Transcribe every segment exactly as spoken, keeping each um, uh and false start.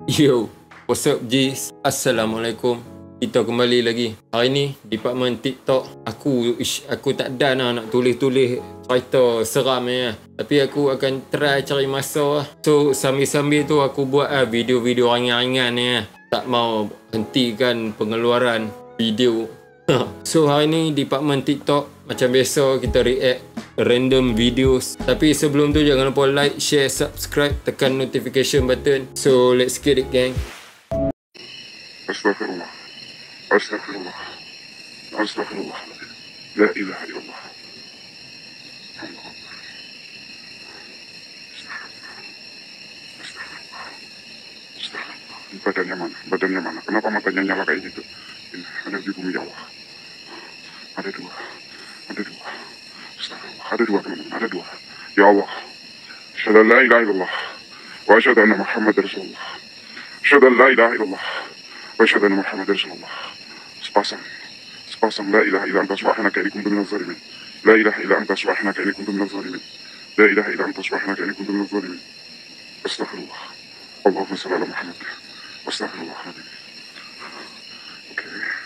Yo, what's up Jis? Assalamualaikum. Kita kembali lagi. Hari ni department TikTok aku ish, aku tak dan lah nak tulis-tulis cerita seram ni lah. Tapi aku akan try cari masa lah. So sambil-sambil tu aku buat lah video-video ringan-ringan ni lah. Tak mau hentikan pengeluaran video. So hari ni department TikTok macam biasa kita react random videos. Tapi sebelum tu jangan lupa like, share, subscribe, tekan notification button. So let's get it gang. Astaghfirullah. Astaghfirullah. Astaghfirullah. La ilaha illallah. Badannya mana? Badannya mana? Kenapa matanya nyala kayak gitu? Ini ada di bumi ya Allah. Ada dua. Ada dua. Astagfirullah. Ada dua teman-teman. Ada dua. Ya Allah. Asyhadu an la ilaha illallah. Wa asyhadu anna Muhammad Rasulullah. Asyhadu an la ilaha illallah. Wa asyhadu anna Muhammad Rasulullah. Sepasang. Sepasang. La ilaha illa anta subhanaka inni kuntu minaz zalimin. La ilaha illa anta subhanaka inni kuntu minaz zalimin. La ilaha illa anta subhanaka inni kuntu minaz zalimin. Astagfirullah. Allahumma shalli ala Muhammad. Astagfirullahaladzim. Oke.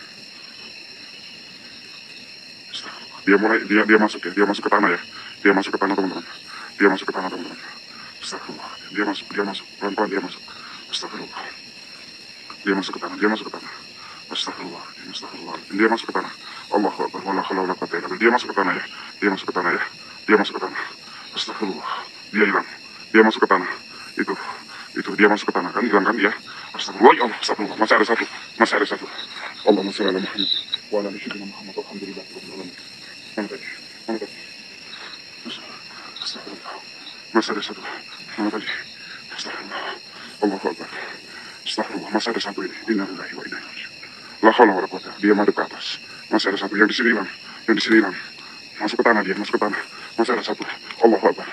Dia mulai dia dia masuk ya, dia masuk ke tanah ya. Dia masuk ke tanah teman-teman. Dia masuk ke tanah teman-teman. Astagfirullah. Dia masuk, dia masuk. Pelan-pelan dia masuk. Astagfirullah. Dia masuk ke tanah, dia masuk ke tanah. Astagfirullah. Astagfirullah. Dia masuk ke tanah. Allahu Akbar. Wala haula wala quwwata illa billah. Dia masuk ke tanah ya. Dia masuk ke tanah ya. Dia masuk ke tanah. Astagfirullah. Dia hilang. Dia masuk ke tanah. Itu. Itu dia masuk ke tanah kan, hilang kan dia. Astagfirullah, ya Allah, astagfirullah. Masih ada satu, masih ada satu. Allahumma shalli ala Muhammad wa ala ali sayyidina Muhammad. Alhamdulillah rabbil alamin. Mana tadi? Mana tadi? Astagfirullah. Masih ada satu. Mana tadi? Astagfirullah. Allahu Akbar. Astagfirullah. Masih ada satu ini. Inna lillahi wa inna ilaihi raji'un. La haula wala quwwata. Dia madep ke atas. Masih ada satu. Yang di sini hilang. Yang di sini hilang. Masuk ke tanah dia, masuk ke tanah. Masih ada satu. Allahu Akbar.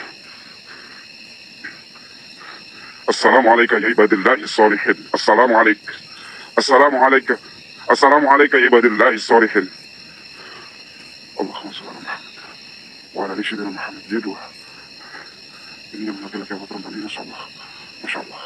Assalamualaikum ya ibadillahi salihin. Assalamualaikum. Assalamualaikum. Assalamualaikum ya ibadillahi salihin. Allahumma shalli ala Muhammad wa ala ali sayyidina Muhammad. Dia dua. Ini yang laki-laki yang perempuan ini, Masya Allah. Masya Allah.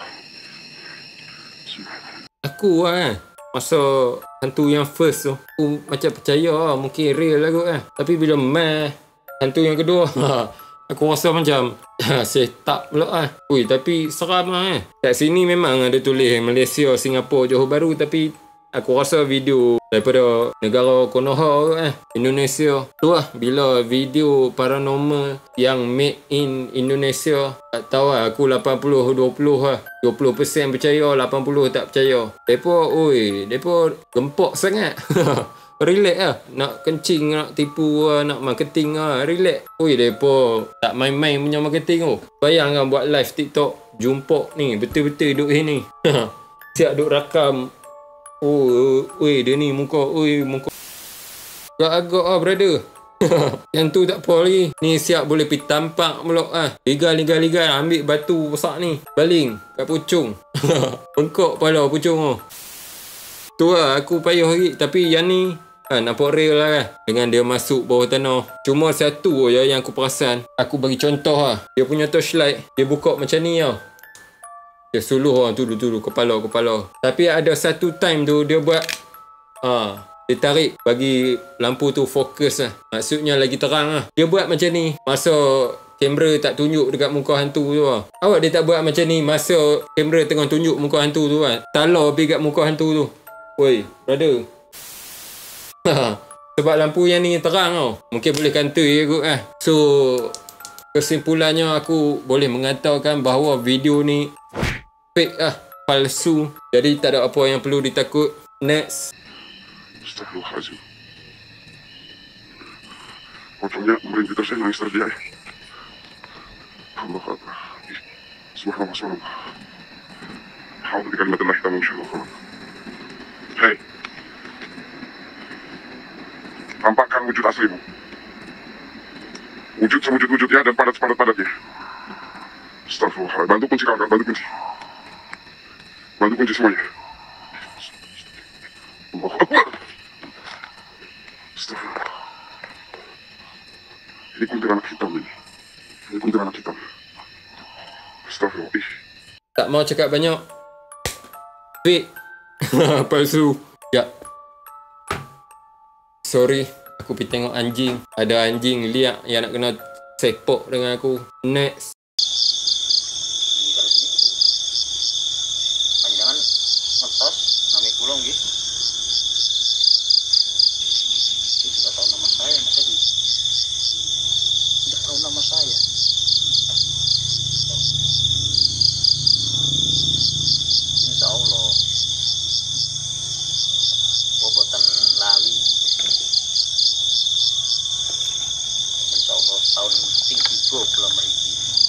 Aku lah masa hantu yang first tu aku macam percaya lah, mungkin real lah kot lah. Tapi bila meh hantu yang kedua aku rasa macam setup pula lah. Ui, tapi seram lah eh. Kat sini memang ada tulis Malaysia, Singapura, Johor Bahru. Tapi aku rasa video daripada negara Konoha eh, Indonesia. Tu lah, bila video paranormal yang made in Indonesia, tak tahu lah, aku lapan puluh dua puluh lah. dua puluh peratus percaya, lapan puluh tak percaya. Mereka, ui, mereka gempok sangat. Relax lah. Nak kencing, nak tipu lah, nak marketing lah. Relax. Ui, mereka tak main-main punya marketing tu. Bayangkan buat live TikTok. Jumpa ni. Betul-betul duduk sini. Siap duduk rakam. Oh, ui, dia ni muka. Ui, muka. Agak-agak lah, brother. Yang tu tak apa lagi. Ni siap boleh pergi tampak pula lah. Ligal-ligal-ligal. Ambil batu besar ni. Baling. Kat pucung. Bengkok kepala pucung tu. Tu lah aku payah lagi. Tapi yang ni ha, nampak real lah kan. Dengan dia masuk bawah tanah. Cuma satu je yang aku perasan. Aku bagi contoh lah. Dia punya torchlight. Dia buka macam ni tau. Dia suluh lah. Tuduh-tuduh. Kepala-kepala. Tapi ada satu time tu dia buat. Ha, dia tarik. Bagi lampu tu fokus lah. Maksudnya lagi terang lah. Dia buat macam ni. Masa kamera tak tunjuk dekat muka hantu tu lah. Awak dia tak buat macam ni. Masa kamera tengah tunjuk muka hantu tu kan. Talar pergi kat muka hantu tu. Woi, brother. Sebab lampu yang ni terang tau. Mungkin boleh kantoi je kot lah. So, kesimpulannya aku boleh mengatakan bahawa video ni fake lah. Palsu. Jadi tak ada apa yang perlu ditakut. Next. Astagfirullahaladzim. Pocongnya merintih terus nangis terus dia. Allah Akbar. Subhanallah, subhanallah. Hawal di kalimat Allah hitam insyaAllah. Hei, tampakkan wujud aslimu. Wujud sewujud-wujud ya, dan padat-padat-padatnya. Astagfirullah. Bantu kunci kawan-kawan, bantu kunci. Bantu kunci semuanya. Allahu Akbar. Astagfirullah. Ini kuntilanak hitam ini. Ini kuntilanak hitam. Astagfirullah. Tak mau cakap banyak. Fake. Palsu. Ya. Sorry. Aku pergi tengok anjing. Ada anjing liak yang nak kena sepok dengan aku. Next. Jangan ngetos nami kulong gitu. Sudah tahu nama saya Mas Edi. Sudah tahu nama saya. Insya Allah. Bobotan lali. Insya Allah tahun tinggi gue belum merigi.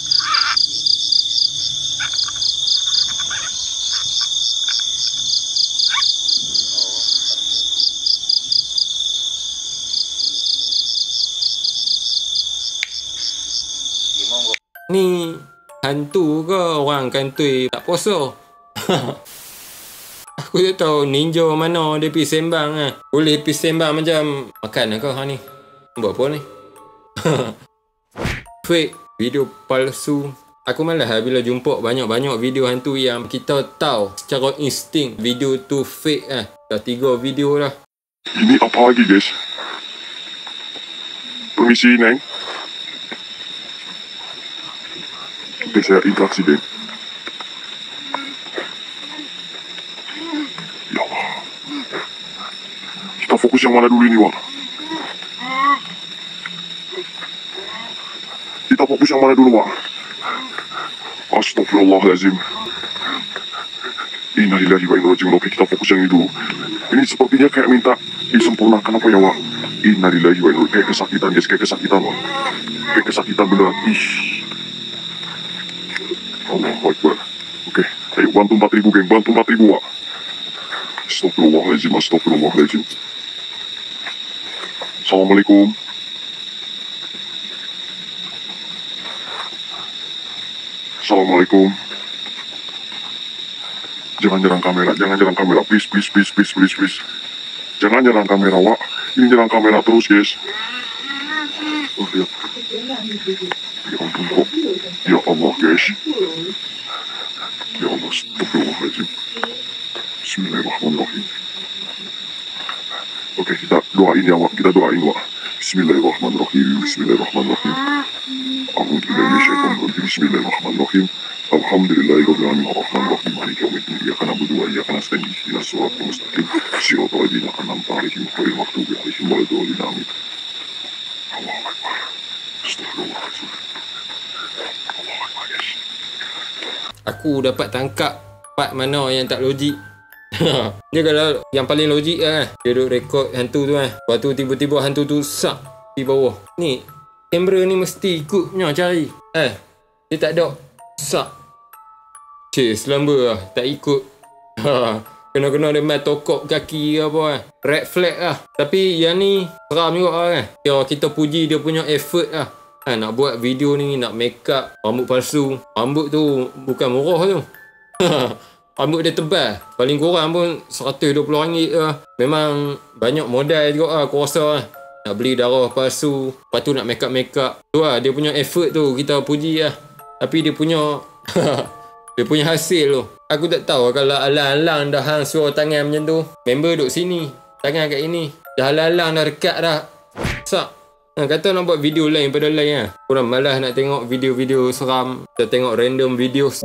Ni hantu ke orang kantoi tak puasa? Aku tak tahu ninja mana dia pergi sembang ah. Boleh pergi sembang macam makan ke ha ni? Buat apa ni? Fake video palsu. Aku malas lah bila jumpa banyak-banyak video hantu yang kita tahu secara insting video tu fake ah. Dah tiga video lah. Ini apa lagi guys? Permisi Neng. Oke, saya interaksi deh. Ya Allah. Kita fokus yang mana dulu ini, Wak? Kita fokus yang mana dulu, Wak? Astagfirullahaladzim. Innalillahi wa inna ilaihi raji'un. Oke, kita fokus yang ini dulu. Ini sepertinya kayak minta disempurnakan apa ya, Wak? Innalillahi wa inna ilaihi. Kayak kesakitan, guys. Kayak kesakitan, Wak. Kayak kesakitan beneran. Ih. Allahu Akbar. Oke, ayo bantu empat ribu geng, bantu empat ribu Wak. Astagfirullahaladzim, astagfirullahaladzim. Assalamualaikum. Assalamualaikum. Jangan nyerang kamera, jangan nyerang kamera, please, please, please, please, please, please. Jangan nyerang kamera, Wak. Ini nyerang kamera terus, guys. Oh, lihat. Ya ampun kok. Ya Allah guys. Ya Allah, astagfirullahaladzim. Bismillahirrahmanirrahim. Oke, kita doain ya Wak. Kita doain Wak. Bismillahirrahmanirrahim. Bismillahirrahmanirrahim. A'udzubillahi Bismillahirrahmanirrahim. Alhamdulillahirabbil alamin arrahmanirrahim maliki yaumiddin iyyaka na'budu wa iyyaka nasta'in ihdinas siratal mustaqim siratal ladzina an'amta 'alaihim ghairil maghdubi 'alaihim waladdallin amin. Allahu Akbar. Astagfirullahaladzim. Aku dapat tangkap part mana yang tak logik. Dia kalau yang paling logik lah. Dia duduk rekod hantu tu kan. Lepas tu tiba-tiba hantu tu sak di bawah. Ni kamera ni mesti ikut punya cari. Eh, dia tak ada sak. Cik, selamba lah. Tak ikut. Kena-kena dia main tokok kaki ke apa kan. Red flag lah. Tapi yang ni seram juga lah kan. Ya, kita puji dia punya effort lah. Ha, nak buat video ni, nak make up rambut palsu. Rambut tu bukan murah tu. Rambut dia tebal. Paling kurang pun seratus dua puluh ringgit lah. Memang banyak modal juga lah aku rasa lah. Nak beli darah palsu. Lepas tu nak make up-make up. Tu lah dia punya effort tu kita puji lah. Tapi dia punya dia punya hasil tu aku tak tahu kalau alang-alang dah hang suruh tangan macam tu. Member duduk sini, tangan kat ini. Dah alang-alang dah dekat dah. Sak. Ha, kata nak buat video lain pada lain lah. Korang malas nak tengok video-video seram. Kita tengok random videos.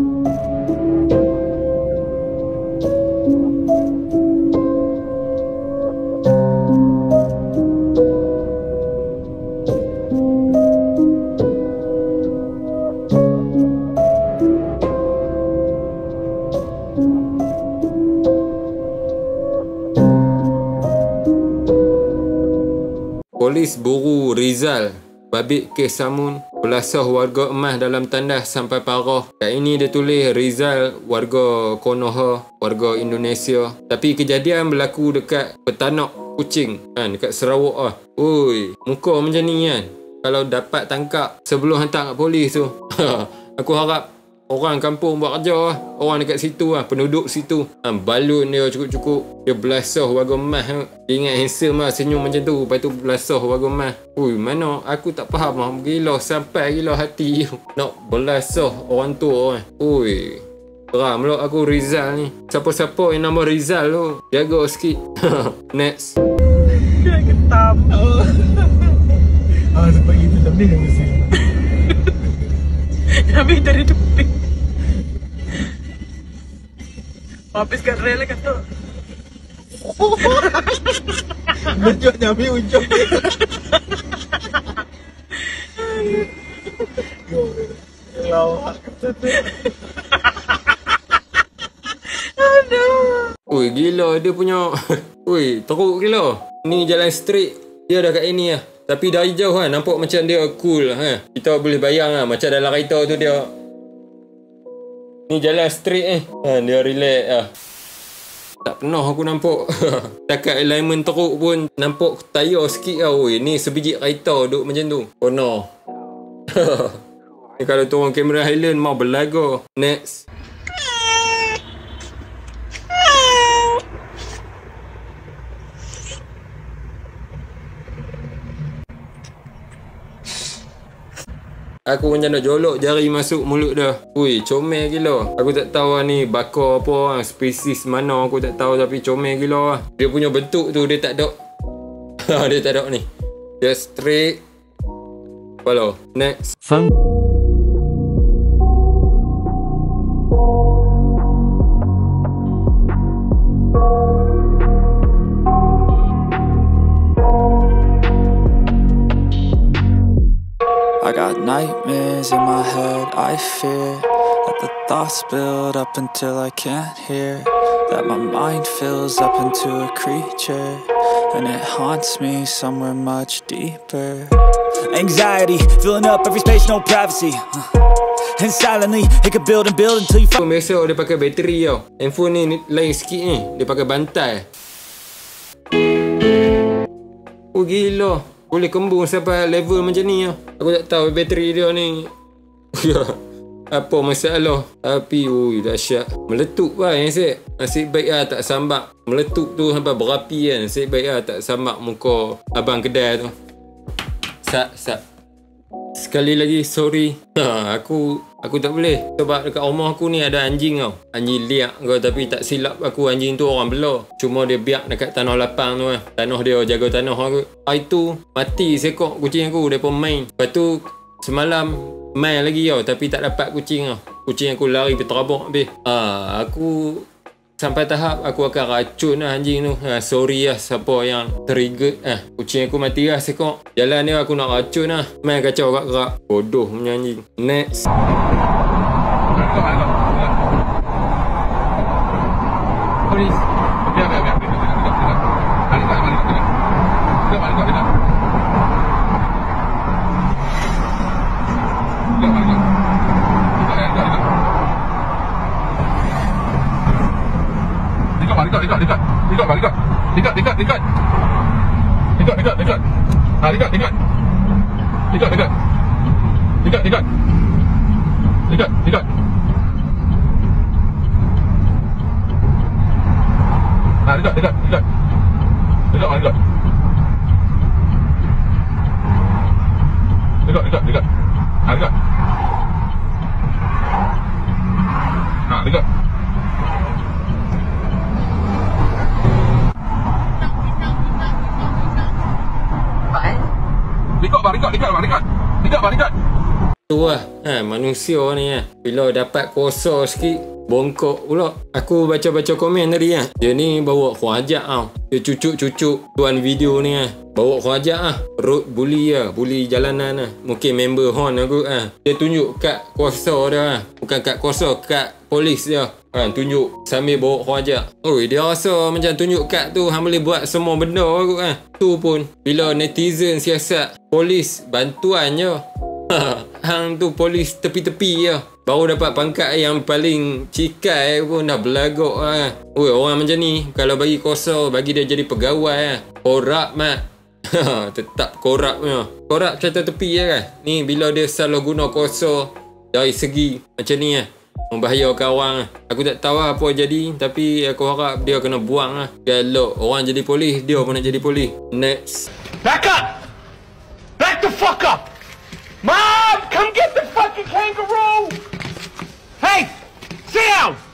Polis buru Rizal babit kes samun belasah warga emas dalam tandas sampai parah. Kat ini dia tulis Rizal warga Konoha, warga Indonesia. Tapi kejadian berlaku dekat petanak kucing kan, dekat Sarawak lah. Oi, muka macam ni kan. Kalau dapat tangkap sebelum hantar kat polis tu. Aku harap orang kampung buat kerja lah. Orang dekat situ lah, penduduk situ. Ha, balun dia cukup-cukup. Dia belasah warga emas. Dia ingat handsome lah, senyum macam tu. Lepas tu belasah warga emas. Ui, mana? Aku tak faham lah. Gila, sampai gila hati. Nak belasah orang tua kan. Ui, Geram pula aku Rizal ni. Siapa-siapa yang nama Rizal tu, jaga sikit. Next. Dia ketam. Oh. Ah, sebab itu tak boleh mesti. Habis dari tepi. Habiskan rel kata. Ujung nyambi ujung. Lawak. Aduh. Ui, gila dia punya. Ui, teruk gila. Ni jalan straight. Dia dah kat ini lah. Tapi dari jauh kan, nampak macam dia cool lah. Ha? Kita boleh bayang lah. Macam dalam kereta tu dia. Ni jalan straight eh. Ha, dia relax lah. Tak pernah aku nampak. Takat alignment teruk pun nampak tayar sikit lah. Ui, ni sebiji kereta duduk macam tu. Oh no. Ni kalau turun kamera Highland mau berlaga. Next. Aku macam nak jolok jari masuk mulut dah. Ui, comel gila. Aku tak tahu lah ni bakar apa lah. Spesies mana aku tak tahu. Tapi comel gila lah. Dia punya bentuk tu dia tak ada. Dia tak ada ni. Dia straight. Follow. Next. Phone. I got nightmares in my head, I fear that the thoughts build up until I can't hear, that my mind fills up into a creature, and it haunts me somewhere much deeper. Anxiety, filling up every space, no privacy, and silently, it could build and build until you Phone biasa dia pakai bateri tau. Handphone ni, ni lain sikit ni. Dia pakai bantai. Oh gila. Boleh kembung sampai level macam ni lah. Aku tak tahu bateri dia ni apa masalah. Tapi ui dahsyat. Meletup lah yang set. Nasib baik lah tak sambak. Meletup tu sampai berapi kan. Nasib baik lah tak sambak muka abang kedai tu. Sat, sat. Sekali lagi sorry. Ha, aku aku tak boleh. Sebab dekat rumah aku ni ada anjing tau. Anjing liak kau, tapi tak silap aku anjing tu orang belah. Cuma dia biak dekat tanah lapang tu lah. Tanah dia jaga tanah aku. Hari tu mati seekor kucing aku depa main. Lepas tu semalam main lagi tau, tapi tak dapat kucing tau. Kucing aku lari berterabak habis. Ha, aku sampai tahap aku akan racun lah anjing tu. Ha, sorry lah siapa yang trigger. Eh, kucing aku mati lah sekok. Jalan ni aku nak racun lah. Main kacau kat-kat. Bodoh punya anjing. Next. Polis. Biar, biar, biar. Balik, balik, balik. Balik, balik, balik. Balik, balik. Dekat, dekat, dekat. Dekat, dekat. Dekat, dekat, dekat. Dekat, dekat, dekat. Ha, dekat, dekat. Dekat, dekat. Dekat, dekat. Dekat, dekat. Ha, dekat, dekat, dekat. Dekat, dekat. Dekat, dekat, dekat. Ha, dekat. Ha, dekat. Dekat, dekat, dekat, dekat. Dekat, dekat. Tu lah. Ha, manusia ni lah. Bila dapat kuasa sikit, bongkok pula. Aku baca-baca komen tadi lah. Dia ni bawa khawajak tau. Dia cucuk-cucuk tuan video ni lah. Bawa khawajak lah. Road bully lah. Bully jalanan lah. Mungkin member hon aku lah. Dia tunjuk kad kuasa dia lah. Bukan kad kuasa, kad polis dia. Ha, tunjuk sambil bawa khawajak. Oi, dia rasa macam tunjuk kad tu hang boleh buat semua benda aku kan. Tu pun bila netizen siasat polis bantuan je. Hang tu polis tepi-tepi je. Baru dapat pangkat yang paling cikai pun dah belagak lah. Oi, orang macam ni kalau bagi kuasa bagi dia jadi pegawai lah. Korak mat. Tetap korak punya. Korak cerita tepi je kan. Ni bila dia salah guna kuasa dari segi macam ni lah, membahayakan orang lah. Aku tak tahu lah apa jadi, tapi aku harap dia kena buang lah. Kalau orang jadi polis, dia pun nak jadi polis. Next. Back up! Back the fuck up! Mom, come get the fucking kangaroo! Hey, sit down!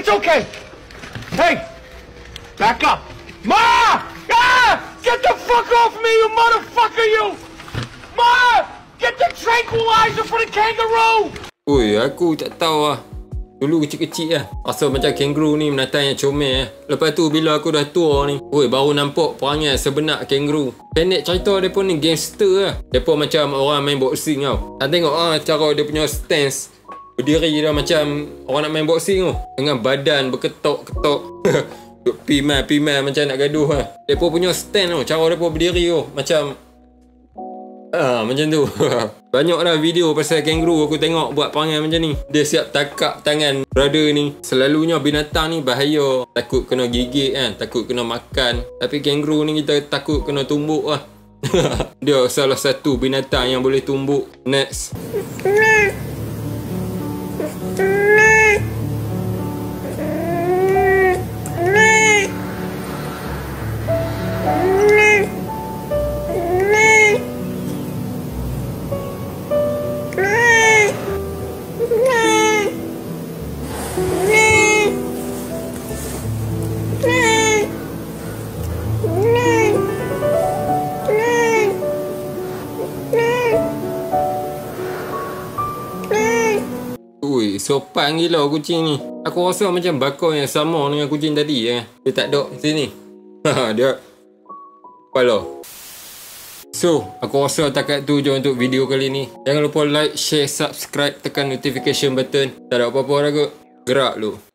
It's okay. Hey, back up. Ma! Ah! Get the fuck off me, you motherfucker, you! Ma! Get the tranquilizer for the kangaroo! Ui, aku tak tahu lah. Dulu kecil-kecil lah. Rasa macam kangaroo ni binatang yang comel lah. Lepas tu bila aku dah tua ni, ui, baru nampak perangai sebenar kangaroo. Pendek cerita dia pun ni gangster lah. Dia pun macam orang main boxing tau. Tak tengok ah cara dia punya stance. Berdiri dah macam orang nak main boxing tu. Dengan badan berketok-ketok. Duk pimai-pimai macam nak gaduh lah. Dia pun punya stand tu. Cara dia pun berdiri tu. Macam ah, macam tu. Banyak dah video pasal kangaroo aku tengok buat perangai macam ni. Dia siap takak tangan brother ni. Selalunya binatang ni bahaya. Takut kena gigit kan. Takut kena makan. Tapi kangaroo ni kita takut kena tumbuk lah. Dia salah satu binatang yang boleh tumbuk. Next. Ui, sopan gila kucing ni. Aku rasa macam bakal yang sama dengan kucing tadi eh. Dia tak duduk sini. Dia kepala. So, aku rasa takat tu je untuk video kali ni. Jangan lupa like, share, subscribe, tekan notification button. Tak ada apa-apa dah kot. Gerak lu.